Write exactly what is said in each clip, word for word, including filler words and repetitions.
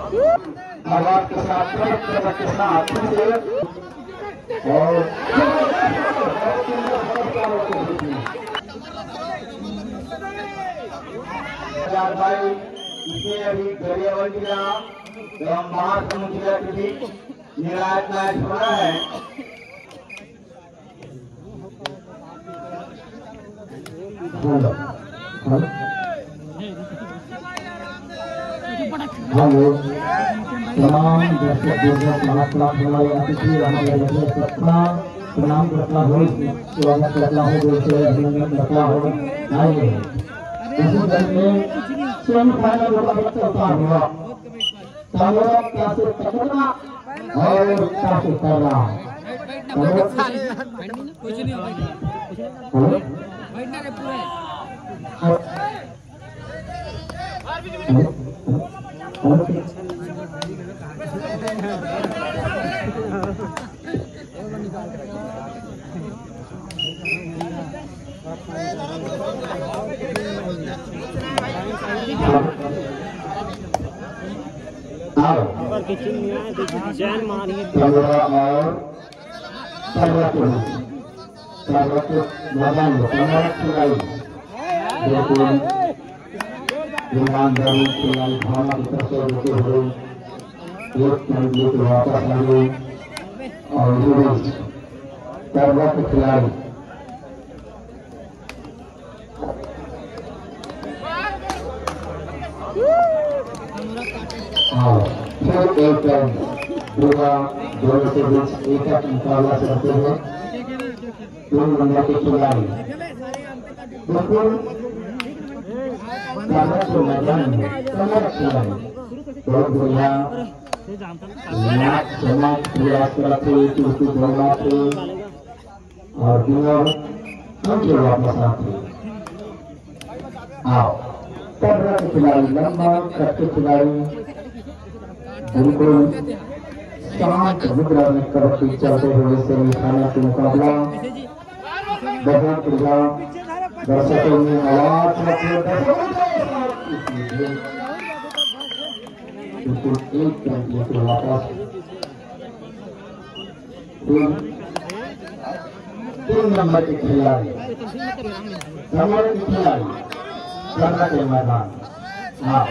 आवाज के साथ के साथ और भाई इसमें अभी गरियावल जिला एवं महासमुंद जिला के बीच निर्णायक मैच हो रहा है। हेलो हेलो तमाम दर्शक दर्शक महात्मा हमारे अतिथि हमारे सत्ता प्रणाम करता हूँ, स्वागत करता हूँ, दोस्तों अभिनंदन करता हूँ। आइए इसी दल में सेमीफाइनल होता हुआ सामूहिक कैसे पकड़ना और कैसे करना। जैन मारी ईमानदारी खिलाई भावना की तरफ से रुके हुए एक मिनट के वापस आए और तरवा के खिलाड़ी फिर एक दूसरा दोनों के बीच एक एक मुकाबला करते हैं। तीन नंबर के खिलाड़ी बिल्कुल मैदान में कमर खिलाड़ी बहुत बढ़िया समाज प्रयास करते क्योंकि दोनों थे और दिनों उनके वापस आते। आओ तरह के खिलाड़ी लंबा करते खिलाड़ी बिल्कुल शांत मुद्रा में करते चलते हुए सेमीफाइनल का मुकाबला बहुत बढ़िया दर्शकों में आवाज बिल्कुल एक घंटे के वापस तीन नंबर के खिलाड़ी नंबर के खिलाड़ी करना के मैदान हाँ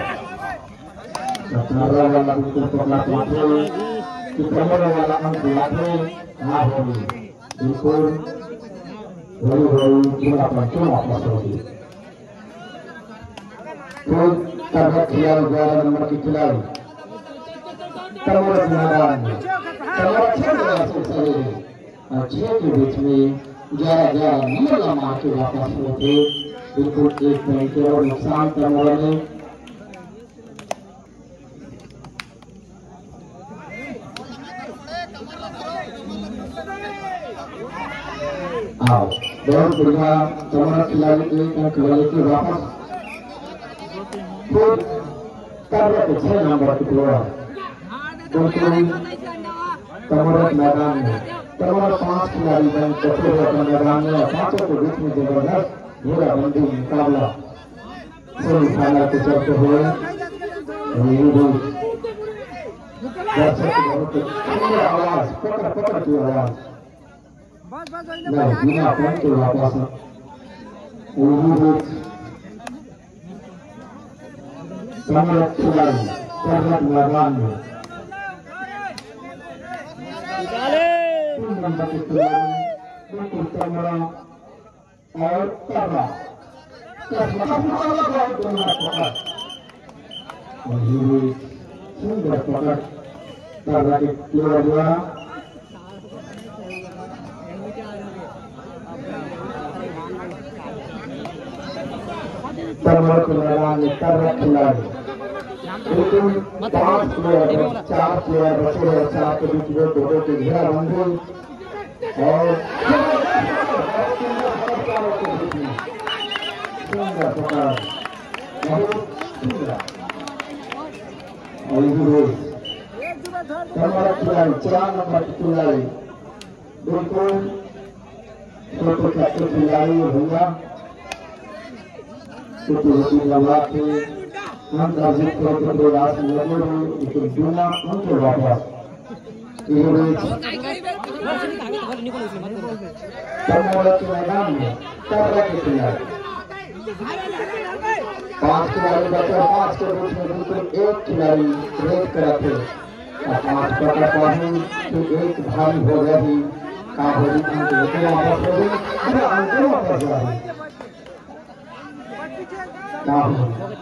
वाला बिल्कुल पकड़ा पहुंचे कि कमर वाला अंक लाखे ना होगी बिल्कुल वही वही पूरा पंचों वापस होगी। तो तरह खिलाड़ी ग्यारह नंबर की खिलाड़ी कमर मैदान में कमर छह और छह के बीच में ग्यारह ग्यारह नंबर लम्बा के वापस हुए थे बिल्कुल एक मिनट के और नुकसान कमर ने आओ बहुत बढ़िया कमर खिलाड़ी एक अंक लेके वापस फिर तरह के छह नंबर की प्लेयर बिल्कुल कमर मैदान में कमर पांच खिलाड़ी बन कटे हुए मैदान में पांचों के बीच में जबरदस्त घेराबंदी मुकाबला सेमीफाइनल के चलते हुए दर्शक बहुत आवाज पकड़ पकड़ की आवाज नहीं बिना पॉइंट के वापस कमर खिलाड़ी तरह मैदान में तीन नंबर के खिलाड़ी बिल्कुल कमरा और तरह सुंदर पकड़ तरह के खिलाड़ी द्वारा कमर के मैदान में तरह खिलाड़ी बिल्कुल पांच प्लेयर चार प्लेयर बचे हैं चार के बीच में दो के घेराबंदी और सुंदर पकड़ बहुत सुंदर और कमर खिलाड़ी चार नंबर की खिलाड़ी बिल्कुल छोटे छोटे खिलाड़ी भैया छोटी छोटी लंबा थे हम अर्जित करते प्रयास लगे लेकिन बिना उनके वापस ये तमोड़ा के मैदान में तरह के खिलाड़ी पांच खिलाड़ी बचे पांच के बीच में बिल्कुल एक खिलाड़ी रेड करा थे पांच पकड़ पानी तो एक भारी हो गया ही कहा हो रही थी तो वापस हो गई अरे अंतर वापस आ रही कहा हो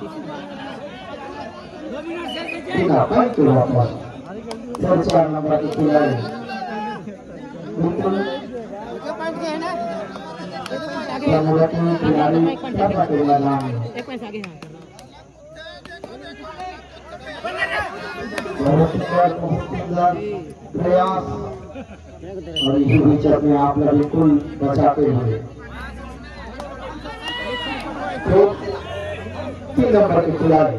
ठीक है पंच वापस फिर चार नंबर के खिलाड़ी बिल्कुल तमोड़ा के खिलाड़ी तरह के मैदान में बहुत सुंदर बहुत सुंदर प्रयास और यही बीच अपने आप में बिल्कुल बचाते हुए तो तीन नंबर के खिलाड़ी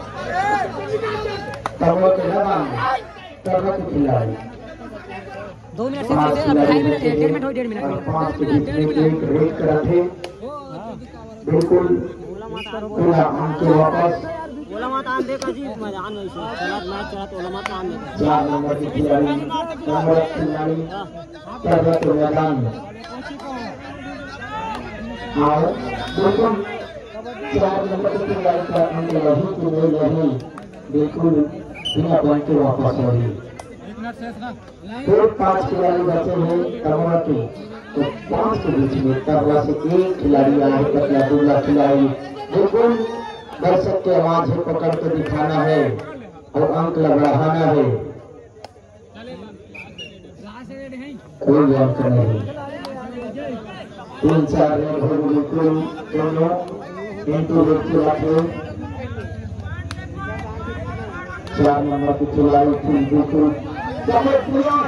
तमोड़ा के मैदान में तरह के खिलाड़ी दो मिनट से ढाई मिनट डेढ़ मिनट हो डेढ़ मिनट पांच के बीच में एक रेड करा थे बिल्कुल पूरा हमके वापस ओला माता आन देखा जी मैदान में से चला मैच चला तो ओला माता आन देखा चार नंबर की खिलाड़ी तमोड़ा खिलाड़ी तरह के मैदान में और बिल्कुल चार नंबर की खिलाड़ी का अंदर रही कि नहीं रही बिल्कुल बिना पॉइंट के वापस हो रही फिर पांच खिलाड़ी बचे हैं तमोड़ा के तो पांच के बीच में तरह से एक खिलाड़ी आए कतला दूसरा खिलाड़ी बिल्कुल दर्शक के आवाज है पकड़ के दिखाना है और अंक बढ़ाना है कोई अंक नहीं तीन चार रेड हो बिल्कुल दोनों इंटू रेड की रखे चार नंबर की खिलाड़ी थी बिल्कुल सुंदर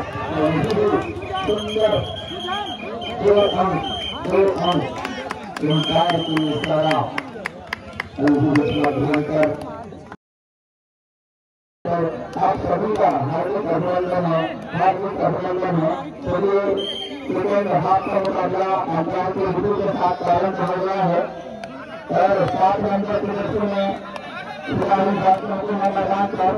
दो अंक दो अंक इंकार की सारा भयंकर आप सभी का हार्दिक अभिनंदन है हार्दिक अभिनंदन है चलिए सेकेंड हाफ का मुकाबला अंतराल के गुरु के साथ प्रारंभ हो गया है और सात नंबर की दृष्टि में खिलाड़ी साथियों को मैदान पर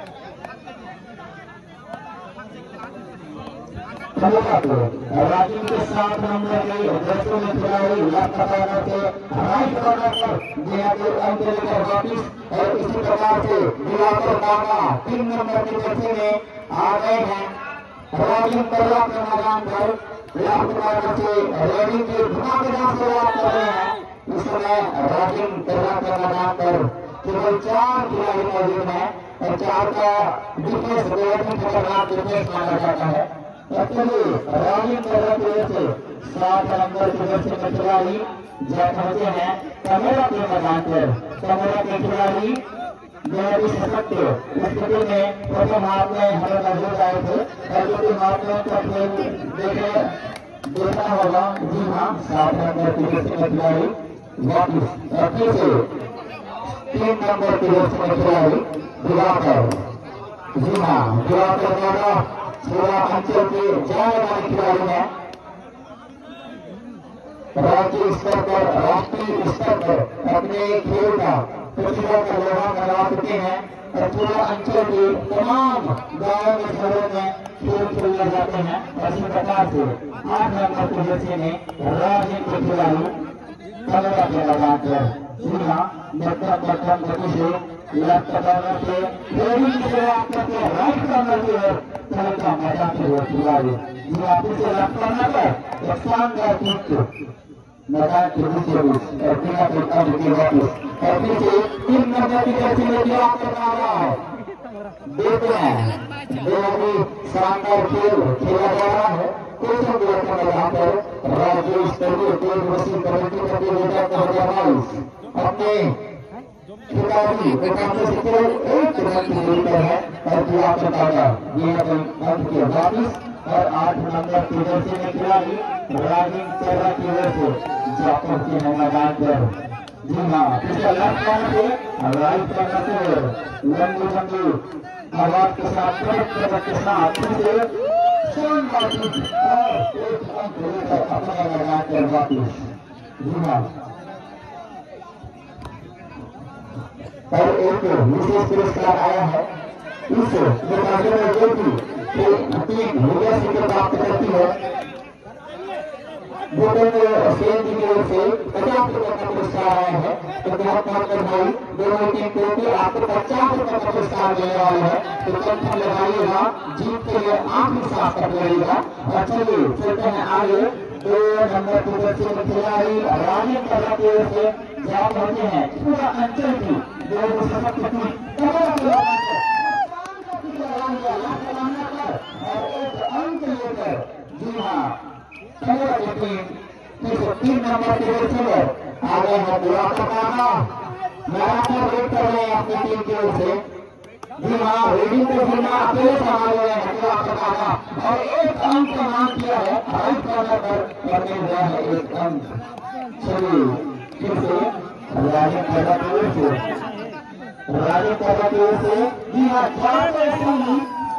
राजीव के साथ नंबर के दृष्टि में खिलाड़ी लेफ्ट कॉर्नर से राइट कॉर्नर पर जियापुर अंक लेकर वापिस और इसी प्रकार से जियापुर बाबा तीन नंबर की दृष्टि में आ गए हैं राजीव तरह के मैदान पर लेफ्ट कॉर्नर से रेडी की धमाकेदार शुरुआत कर रहे हैं इस समय राजीव तरह के मैदान पर केवल चार खिलाड़ी मौजूद हैं और चार का डिफेंस बेहद ही खतरनाक डिफेंस माना जाता है एक्चुअली राजीव तरह के से सात नंबर की दृष्टि में खिलाड़ी जब पहुंचे हैं तमोड़ा के मैदान पर तमोड़ा के खिलाड़ी बेहद ही सशक्त स्थिति में प्रथम हाथ में हमें नजर आए थे और द्वितीय हाथ में तो खेल देखे देखा होगा जी हाँ सात नंबर की दृष्टि में खिलाड़ी वापिस फिर से तीन नंबर की दृष्टि में खिलाड़ी दिवाकर जी हाँ दिवाकर द्वारा पूरा अंचल के जाने वाले खिलाड़ी हैं राज्य स्तर पर राष्ट्रीय स्तर पर अपने खेल का प्रतिभा का लोहा बनवा चुके हैं और पूरा अंचल के तमाम गांवों में शहरों में खेल खेलने जाते हैं इसी प्रकार से आठ नंबर की दृष्टि में राज्य के खिलाड़ी तमोड़ा के मैदान पर जी हाँ मध्यम मध्यम गति से लेफ्ट कॉर्नर से रेडी की शुरुआत करके राइट कॉर्नर की ओर चलता मैदान की ओर खिलाड़ी जी आपस से लेफ्ट कॉर्नर पर एक शानदार किक मैदान के बीचों बीच और बिना कोई कम के वापस और पीछे तीन नंबर की दृष्टि में दिया करना रहा है देखते हैं बेहद ही शानदार खेल खेला जा रहा है कोचिंग ब्लॉक के मैदान पर राज्य स्तरीय खेल मशीन कमेटी प्रतियोगिता दो हजार बाईस अपने खिलाड़ी एकानवे से केवल एक रन की दूरी पर है और दिया चौका ये अंक के वापिस और आठ नंबर की दृष्टि में खिलाड़ी राजीव तरह की ओर से जा पहुंचे हैं मैदान पर जी हाँ पिछले लेफ्ट कॉर्नर से राइट कॉर्नर से लंबी लंबी आवाज के साथ के साथ फिर शानदार किक और एक अंक लेकर अपने मैदान पर वापिस जी हाँ और एक विशेष पुरस्कार आया है इस मुकाबले में जो कि टीम मीडिया से प्राप्त करती है सेन जी की ओर से पचास रुपए का पुरस्कार आया है। तो बहुत बहुत बधाई दोनों टीम को कि आपको पचास रुपए का पुरस्कार देने वाले हैं। तो कंठा लगाइएगा, जीत के लिए आप ही साथ कर लीजिएगा। और चलिए चलते हैं आगे। दो नंबर की बच्चे खिलाड़ी रानी कला की ओर से जवाब होते हैं पूरा अंचल की दो सशक्त टीम और एक अंक लेकर जी हाँ तीन नंबर के रिसीवर आगे है दुराना लगातार वेट कर रहे हैं अपनी टीम की ओर से। जी हाँ रेडिंग को भी अकेले संभाल रहे हैं दुराना और एक अंक का नाम किया है राइट कॉर्नर पर करने हुआ है एक अंक। चलिए फिर से राजे पैदा की ओर से राजे पैदा की ओर से जी हाँ चार इसमें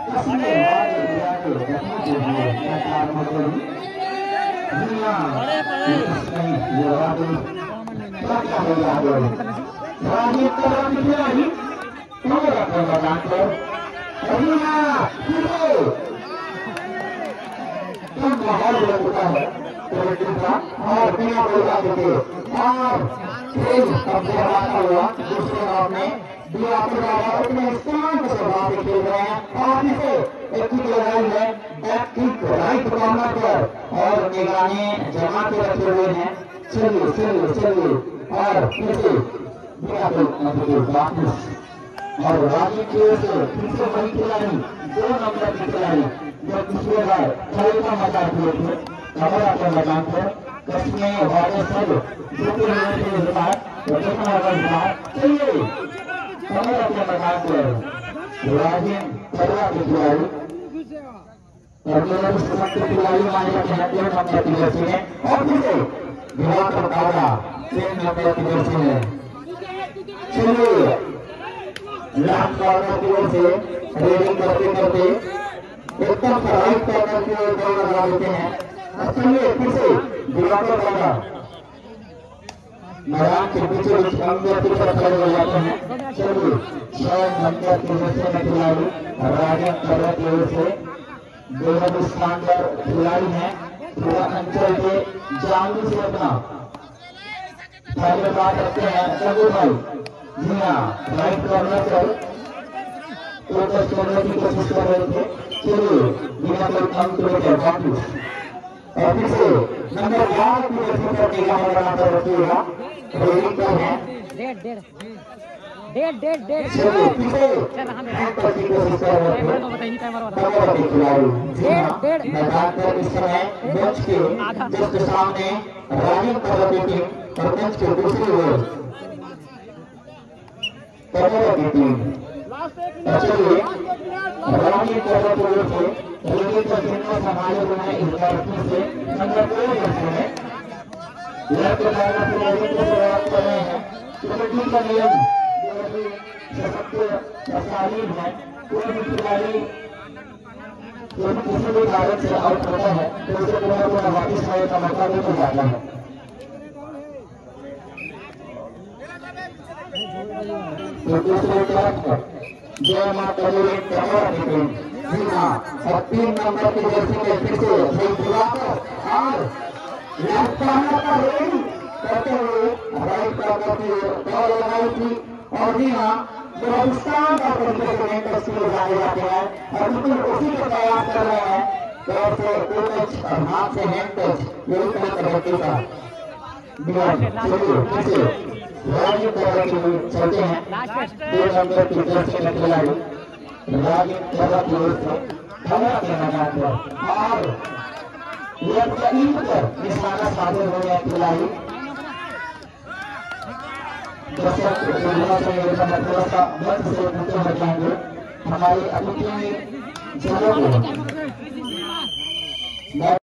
माहौल बन चुका है और बिना बोला देते और कब्जे हमारा हुआ दूसरे राउंड में दिया अपने स्थान से बाहर खेल रहे हैं और इसे एक किक लगाई है बैक किक राइट कॉर्नर पर और निगाहें जमा के रखे हुए हैं। चलिए चलिए चलिए और फिर से दिया वापस और राजी की ओर से फिर से वही खिलाड़ी दो नंबर की खिलाड़ी जो पिछले बार खेल का मजा किए थे हमारा के मैदान पर कश्मीर वाले सब जो कि चलिए हमारा के मैदान पर राजीव परवा की खिलाड़ी खिलाड़ी माने जाते हैं तीन नंबर की जर्सी में और फिर से विराट मुकाबला तीन नंबर की जर्सी में। चलिए लास्ट कॉर्नर की ओर से रेडिंग करते करते एकदम राइट कॉर्नर की ओर दौड़ लगा देते हैं। चलिए फिर से विराट मुकाबला मैदान के पीछे बीच अंदर की तरफ खड़े हो जाते हैं। चलिए छह नंबर की जर्सी में खिलाड़ी राजन परवा की ओर से बेहद शानदार खिलाड़ी हैं। पूरा अंचल के जामू से अपना पहले बात रखते हैं सगु भाई जी हाँ राइट कॉर्नर पर प्रोटेस्ट करने की कोशिश कर रहे थे। चलिए बिना कोई अंक लेकर वापस और फिर से नंबर ग्यारह की जर्सी पर निगाह बनाकर रखिएगा। रेडिंग पर है डेढ़ डेढ़ डेढ़ डेढ़ डेढ़ चलिए फिर से हैंड की कोशिश कर रहे थे मैदान पर इस समय बेंच के जस्ट सामने राजीव परवा की टीम और बेंच के दूसरी ओर परवा की टीम। चलिए राजीव परवा की ओर से रेडिंग पर जिनको संभाले हुए हैं इस बार फिर से नंबर दो जर्सी में लेफ्ट कॉर्नर से रेडिंग को शुरुआत कर रहे हैं। कबड्डी का नियम तालीम है कोई भी खिलाड़ी किसी भी कारण से आउट होता है तो उसे पुनः पुनः वापिस आने का मौका नहीं मिल जाता है। तो दूसरे तरफ जय मां कबीर कमर टीम जी हाँ और तीन नंबर की जर्सी में फिर से सही दिवाकर और लेफ्ट कॉर्नर पर रेडिंग करते हुए राइट कॉर्नर की बॉल लगाई थी और जी हाँ हिंदुस्तान का तरीके से मेन तस्वीर जाने जाते हैं और बिल्कुल उसी को तैयार कर रहे हैं। पैर से टच और हाथ से हैंड टच यही तरह कबड्डी का चलिए फिर से राजीव परवा की ओर चलते हैं। दो नंबर की जर्सी में खिलाड़ी राजीव परवा की ओर से हमारा के मैदान पर और लेफ्ट पर निशाना साधे हुए हैं खिलाड़ी। दर्शक थोड़ा सा मंच से नीचे हट जाएंगे हमारी अतिथि जगह